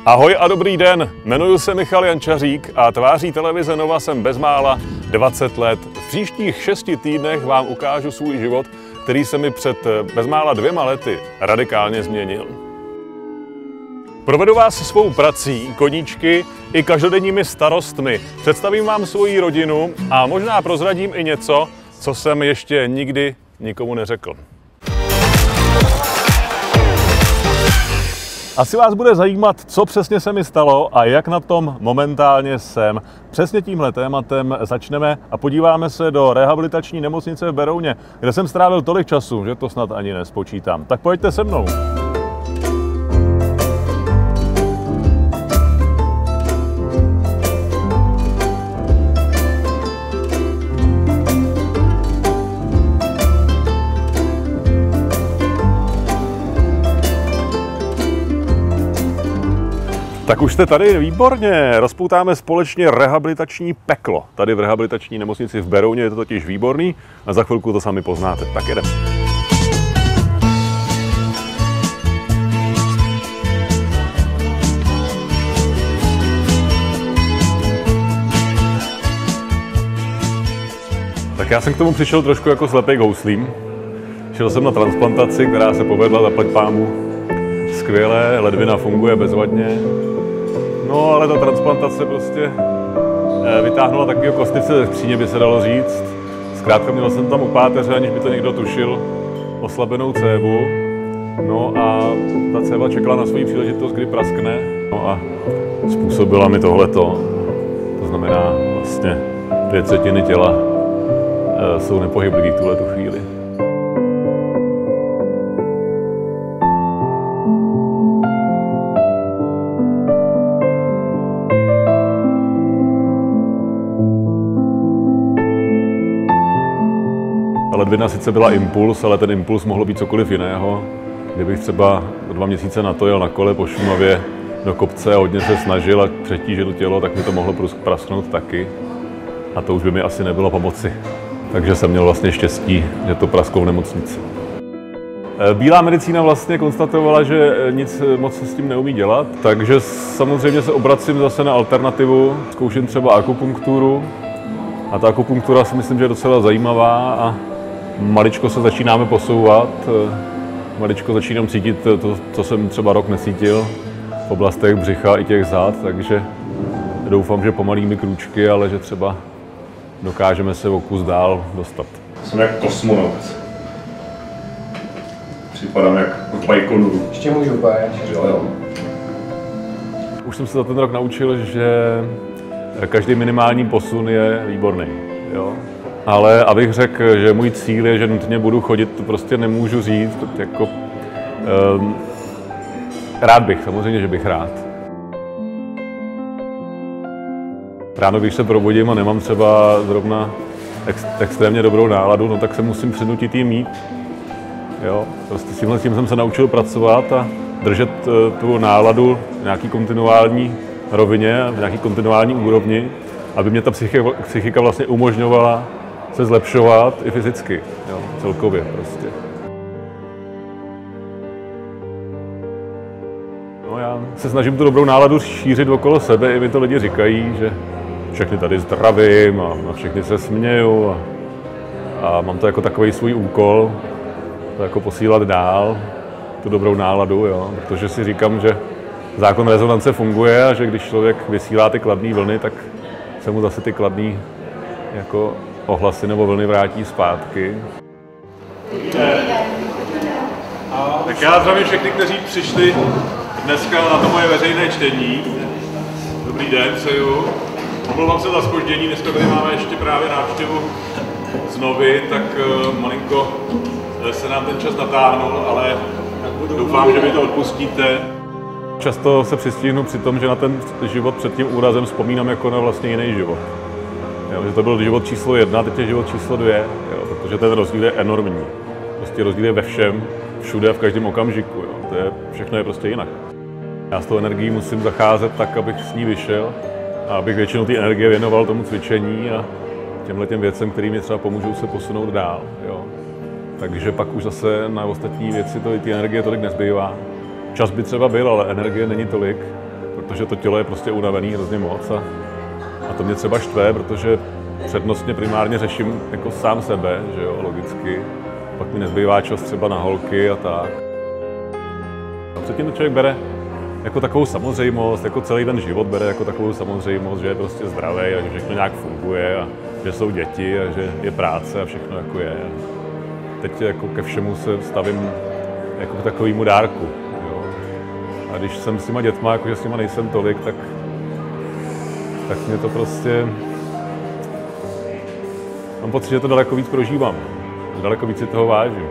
Ahoj a dobrý den, jmenuji se Michal Jančařík a tváří televize Nova jsem bezmála 20 let. V příštích 6 týdnech vám ukážu svůj život, který se mi před bezmála 2 lety radikálně změnil. Provedu vás svou prací, koníčky i každodenními starostmi. Představím vám svoji rodinu a možná prozradím i něco, co jsem ještě nikdy nikomu neřekl. Asi vás bude zajímat, co přesně se mi stalo a jak na tom momentálně jsem. Přesně tímhle tématem začneme a podíváme se do rehabilitační nemocnice v Berouně, kde jsem strávil tolik času, že to snad ani nespočítám. Tak pojďte se mnou. Tak už jste tady, výborně, rozpoutáme společně rehabilitační peklo. Tady v rehabilitační nemocnici v Berouně je to totiž výborný a za chvilku to sami poznáte. Tak jedeme. Tak já jsem k tomu přišel trošku jako slepej k houslím. Šel jsem na transplantaci, která se povedla, zaplať pánbůh, skvěle, ledvina funguje bezvadně. No, ale ta transplantace prostě vytáhnula takového kostnice ze skříně, by se dalo říct. Zkrátka měl jsem tam u páteře, aniž by to někdo tušil, oslabenou cévu. No a ta céva čekala na svou příležitost, kdy praskne. No a způsobila mi tohleto. To znamená, vlastně 2/3 těla jsou nepohyblivý v tuhletu chvíli. Ta ledvina sice byla impuls, ale ten impuls mohl být cokoliv jiného. Kdybych třeba 2 měsíce na to jel na kole po Šumavě do kopce a hodně se snažil a přetížil tělo, tak mi to mohlo prasknout taky. A to už by mi asi nebylo pomoci. Takže jsem měl vlastně štěstí, že to prasklo v nemocnici. Bílá medicína vlastně konstatovala, že nic moc se s tím neumí dělat, takže samozřejmě se obracím zase na alternativu. Zkouším třeba akupunkturu. A ta akupunktura si myslím, že je docela zajímavá a maličko se začínáme posouvat. Maličko začínám cítit to, co jsem třeba rok necítil v oblastech břicha i těch zad, takže doufám, že pomalými krůčky, ale že třeba dokážeme se o kus dál dostat. Jsem jak kosmonaut. Připadám jak v Bajkonuru. Ještě můžu pájet. Jo. Už jsem se za ten rok naučil, že každý minimální posun je výborný. Jo? Ale abych řekl, že můj cíl je, že nutně budu chodit, to prostě nemůžu říct. Jako, rád bych, samozřejmě, že bych rád. Ráno, když se probudím a nemám třeba zrovna extrémně dobrou náladu, no tak se musím přinutit jí mít. Jo? Prostě s tím jsem se naučil pracovat a držet tu náladu v nějaký kontinuální rovině, v nějaký kontinuální úrovni, aby mě ta psychika vlastně umožňovala se zlepšovat i fyzicky, jo? Celkově prostě. No, já se snažím tu dobrou náladu šířit okolo sebe, i mi to lidi říkají, že všechny tady zdravím a na všechny se směju a mám to jako takový svůj úkol, to jako posílat dál, tu dobrou náladu, jo? Protože si říkám, že zákon rezonance funguje a že když člověk vysílá ty kladné vlny, tak se mu zase ty kladné jako ohlasy nebo vlny vrátí zpátky. Tak já zdravím všechny, kteří přišli dneska na to moje veřejné čtení. Dobrý den, přeju. Omlouvám se za zpoždění, dneska tady máme ještě právě návštěvu z Novy, tak malinko se nám ten čas natáhnul, ale doufám, že mi to odpustíte. Často se přistihnu při tom, že na ten život před tím úrazem vzpomínám jako na vlastně jiný život. Jo, že to byl život číslo 1, teď je život číslo 2, jo, protože ten rozdíl je enormní. Prostě rozdíl je ve všem, všude, v každém okamžiku. Jo. Všechno je prostě jinak. Já s tou energií musím zacházet tak, abych s ní vyšel a abych většinou té energie věnoval tomu cvičení a těmhletěm věcem, které mi třeba pomůžou se posunout dál. Jo. Takže pak už zase na ostatní věci ty energie tolik nezbývá. Čas by třeba byl, ale energie není tolik. protože to tělo je prostě unavený hrozně moc a to mě třeba štve, protože přednostně primárně řeším jako sám sebe, že jo, logicky. Pak mi nezbývá čas třeba na holky a tak. A předtím to člověk bere jako takovou samozřejmost, jako celý ten život bere jako takovou samozřejmost, že je prostě zdravý a že všechno nějak funguje a že jsou děti a že je práce a všechno jako je. Teď jako ke všemu se stavím jako k takovému dárku. Jo. A když jsem s těma dětma, jakože s těma nejsem tolik, tak mě to prostě... Mám pocit, že to daleko víc prožívám. Daleko víc si toho vážím.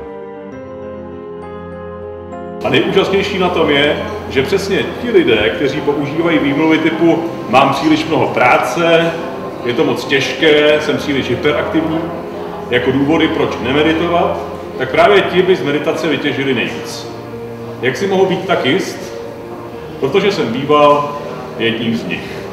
A nejúžasnější na tom je, že přesně ti lidé, kteří používají výmluvy typu mám příliš mnoho práce, je to moc těžké, jsem příliš hyperaktivní, jako důvody, proč nemeditovat, tak právě ti by z meditace vytěžili nejvíc. Jak si mohu být tak jist? Protože jsem býval jedním z nich.